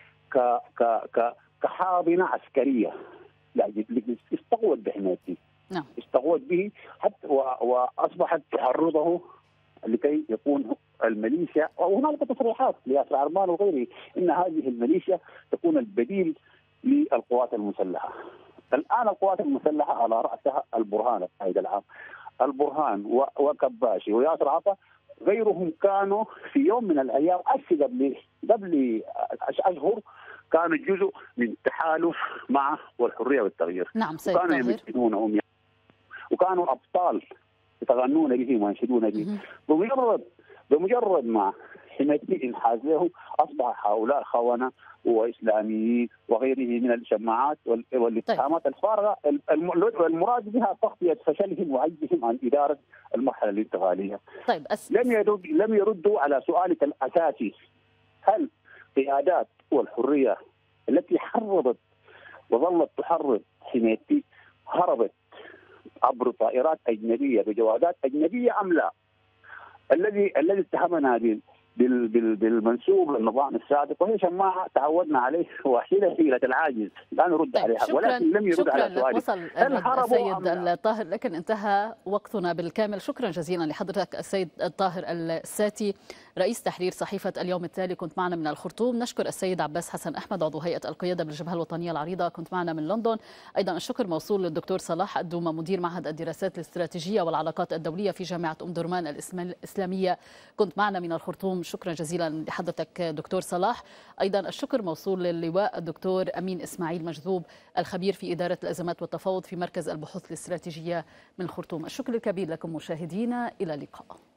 كحاضنة عسكرية. لا، استقوت بحميدتي. نعم. استقوت به حتى وأصبحت تعرضه لكي يكون الميليشيا، وهنالك تصريحات لياسر عرمان وغيره ان هذه الميليشيا تكون البديل للقوات المسلحه. الان القوات المسلحه على راسها البرهان القائد العام، البرهان وكباشي وياسر عطا غيرهم كانوا في يوم من الايام قبل اشهر كانوا جزء من تحالف مع والحريه والتغيير. نعم سيد وكانوا طاهر. يمثلونهم وكانوا ابطال يتغنون به وينشدون به. بمجرد ما حميتي انحاز له اصبح هؤلاء خونه واسلاميين وغيره من الجماعات والاتهامات الفارغه المراد بها تغطيه فشلهم وعجزهم عن اداره المرحله الانتقاليه. طيب لم يردوا على سؤالك الاساسي، هل قيادات والحريه التي حرضت وظلت تحرض حميتي هربت عبر طائرات اجنبيه بجوازات اجنبيه ام لا؟ الذي اتهمنا بالمنسوب للنظام السابق، وهي شماعه تعودنا عليه وحيله حيله العاجز لا نرد عليها، ولكن لم يرد على سؤالي. وصل السيد الطاهر، لكن انتهى وقتنا بالكامل. شكرا جزيلا لحضرتك السيد الطاهر الساتي، رئيس تحرير صحيفة اليوم التالي، كنت معنا من الخرطوم. نشكر السيد عباس حسن أحمد عضو هيئة القيادة بالجبهة الوطنية العريضة، كنت معنا من لندن. أيضا الشكر موصول للدكتور صلاح الدومة مدير معهد الدراسات الاستراتيجية والعلاقات الدولية في جامعة أم درمان الإسلامية، كنت معنا من الخرطوم. شكرا جزيلا لحضرتك دكتور صلاح. أيضا الشكر موصول للواء الدكتور أمين إسماعيل مجذوب الخبير في إدارة الأزمات والتفاوض في مركز البحوث الاستراتيجية من الخرطوم. الشكر الكبير لكم مشاهدينا، إلى اللقاء.